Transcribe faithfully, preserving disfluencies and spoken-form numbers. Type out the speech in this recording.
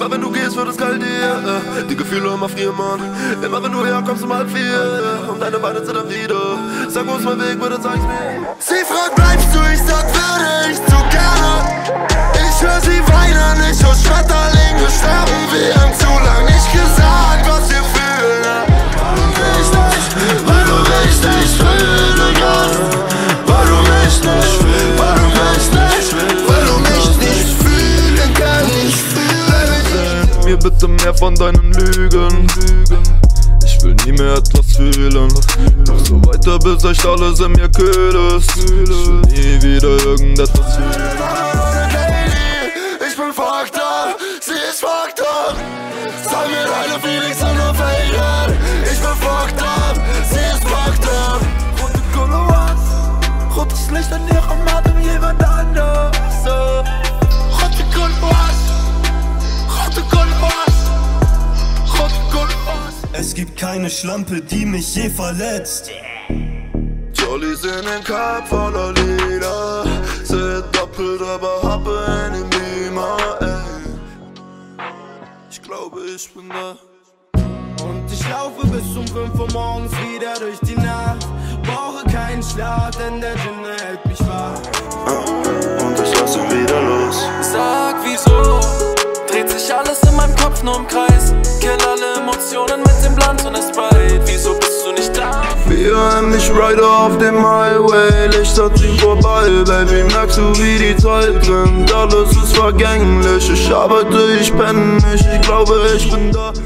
Immer wenn du gehst, wird es kalt hier. äh, Die Gefühle immer frieren, Mann. Immer wenn du herkommst um halb vier und deine Beine zittern wieder. Sag, wo ist mein Weg, bitte zeig's mir. Sie fragt, bleibst du? Ich sag, würde ich zu gerne. Ich hör sie weinen, ich hör Schmetterlinge sterben. Wir haben zu lang nicht gesagt, was wir fühlen. Warum will ich nicht? Weil du mich nicht fühlen kannst. Weil du mich nicht fühlst. Weil du mich nicht fühlst. Weil du mich nicht fühlen kannst. Ich fühle mir bitte mehr von deinen Lügen. Ich will nie mehr etwas fühlen. Noch so weiter, bis echt alles in mir kühl ist. Ich will nie wieder irgendetwas fühlen. Ich bin fucked up, sie ist fucked up. Sag mir deine Feelings und nur verhindern. Ich bin fucked up, sie ist fucked up. Rote Couloirs, rotes Licht in ihrem Atem, jemand anders. Rote Couloirs, rote Couloirs, rote Couloirs. Es gibt keine Schlampe, die mich je verletzt. Jollies in den Cup voller Lieder. Sind doppelt, aber habe einen Beamer, ey. Ich glaube, ich bin da. Und ich laufe bis um fünf Uhr morgens wieder durch die Nacht. Brauche keinen Schlaf, denn der Gin hält mich wach. Und ich lasse wieder los. Sag wieso, dreht sich alles in meinem Kopf nur im Kreis. Kill alle Emotionen mit dem Blunt und der Sprite. Wieso bist du nicht da? Wir haben mich Rider auf dem Highway. Lichter ziehen vorbei, Baby, merkst du wie die Zeit rennt. Alles ist vergänglich, ich arbeite, ich penne nicht. Ich glaube, ich bin da.